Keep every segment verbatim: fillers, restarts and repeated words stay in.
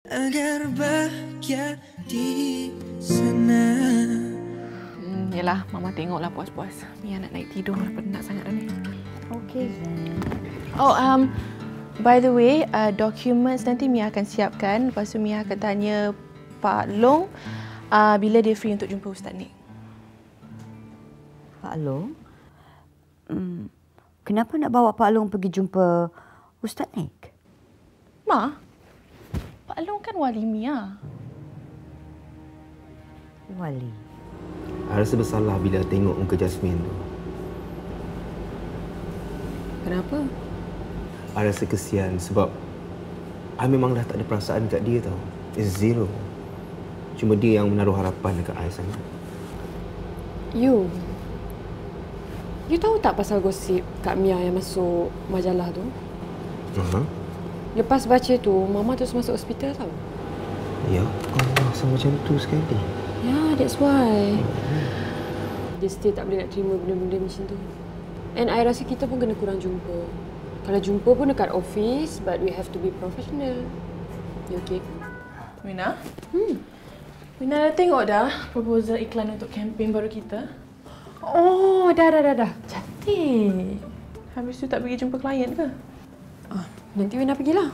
agar bahagia di sana. Hmm, yelah, Mama tengoklah puas-puas. Mia nak naik tidur, penat sangat dah ni. Okay. Oh, um, by the way, uh, documents nanti Mia akan siapkan. Lepas tu Mia akan tanya Pak Long uh, bila dia free untuk jumpa Ustaz Nik. Pak Long? Hmm, kenapa nak bawa Pak Long pergi jumpa Ustaz Nik? Ma, Pak Long kan wali Mia. Wali. I rasa bersalah bila tengok muka Jasmine tu. Kenapa? I rasa kesian sebab I memang dah tak ada perasaan kat dia tau. It's zero. Cuma dia yang menaruh harapan dekat I sangat. You. You tahu tak pasal gosip Kak Mia yang masuk majalah tu? Uh-huh. Lepas baca tu, Mama terus masuk hospital tau. Ya, Allah, sama macam tu sekali. Ya, yeah, that's why. Dia still tak boleh nak terima benda-benda macam tu. And I rasa kita pun kena kurang jumpa. Kalau jumpa pun dekat office, but we have to be professional. You okay? Wina? Hmm. Wina dah tengok dah proposal iklan untuk kempen baru kita? Oh, dah, dah, dah, dah. Cantik. Habis tu tak pergi jumpa klien ke? Ah, nanti Wina pergilah.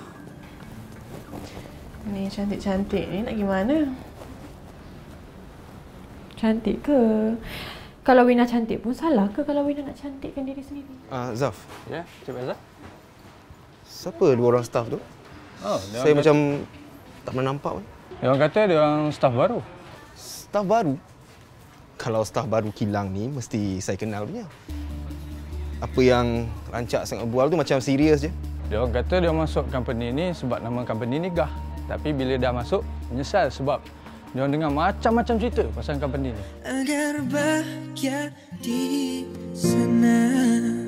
Ni cantik-cantik ni nak gimana? Cantik ke? Kalau Wina cantik pun salah ke kalau Wina nak cantikkan diri sendiri? Ah, uh, Zaf. Ya, Cik Azhar. Siapa dua orang staff tu? Oh, Saya kata, macam tak pernah nampak pun. Dia orang kata dia orang staff baru. Staff baru? Kalau staff baru kilang ni, mesti saya kenal punya. Apa yang rancak sangat bual tu macam serius je. Dia orang kata dia masuk company ni sebab nama company ni Gah. Tapi bila dah masuk, menyesal sebab dia orang dengar macam-macam cerita pasal company ni. Agar bahagia di sana.